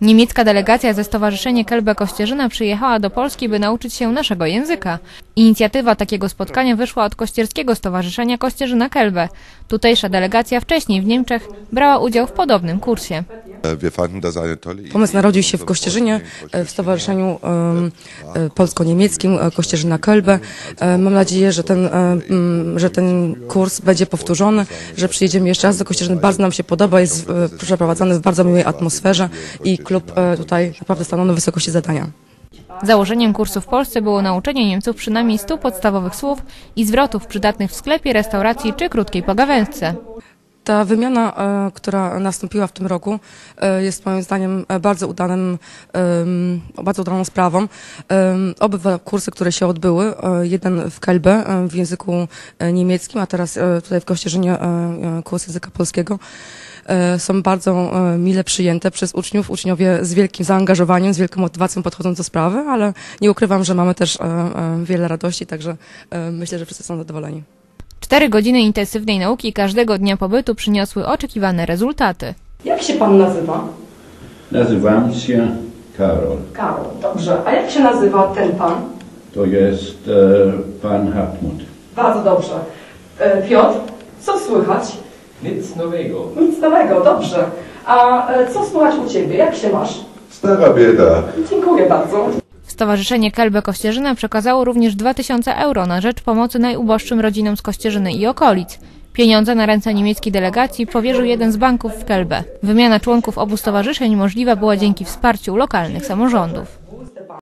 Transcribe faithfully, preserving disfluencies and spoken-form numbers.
Niemiecka delegacja ze Stowarzyszenia Kelbe Kościerzyna przyjechała do Polski, by nauczyć się naszego języka. Inicjatywa takiego spotkania wyszła od Kościerskiego Stowarzyszenia Kościerzyna Kelbe. Tutejsza delegacja wcześniej w Niemczech brała udział w podobnym kursie. Pomysł narodził się w Kościerzynie, w Stowarzyszeniu Polsko-Niemieckim Kościerzyna Kelbe. Mam nadzieję, że ten, że ten kurs będzie powtórzony, że przyjedziemy jeszcze raz do Kościerzyny. Bardzo nam się podoba, jest przeprowadzony w bardzo miłej atmosferze i klub tutaj naprawdę stanął na wysokości zadania. Założeniem kursu w Polsce było nauczenie Niemców przynajmniej stu podstawowych słów i zwrotów przydatnych w sklepie, restauracji czy krótkiej pogawędce. Ta wymiana, która nastąpiła w tym roku, jest moim zdaniem bardzo udanym, bardzo udaną sprawą. Obydwa kursy, które się odbyły, jeden w Kelbe w języku niemieckim, a teraz tutaj w Kościerzynie kurs języka polskiego, są bardzo mile przyjęte przez uczniów. Uczniowie z wielkim zaangażowaniem, z wielką motywacją podchodzą do sprawy, ale nie ukrywam, że mamy też wiele radości, także myślę, że wszyscy są zadowoleni. Cztery godziny intensywnej nauki każdego dnia pobytu przyniosły oczekiwane rezultaty. Jak się pan nazywa? Nazywam się Karol. Karol, dobrze. A jak się nazywa ten pan? To jest e, pan Hartmut. Bardzo dobrze. E, Piotr, co słychać? Nic nowego. Nic nowego, dobrze. A e, co słychać u ciebie? Jak się masz? Stara bieda. Dziękuję bardzo. Stowarzyszenie Kelbe Kościerzyna przekazało również dwa tysiące euro na rzecz pomocy najuboższym rodzinom z Kościerzyny i okolic. Pieniądze na ręce niemieckiej delegacji powierzył jeden z banków w Kelbe. Wymiana członków obu stowarzyszeń możliwa była dzięki wsparciu lokalnych samorządów.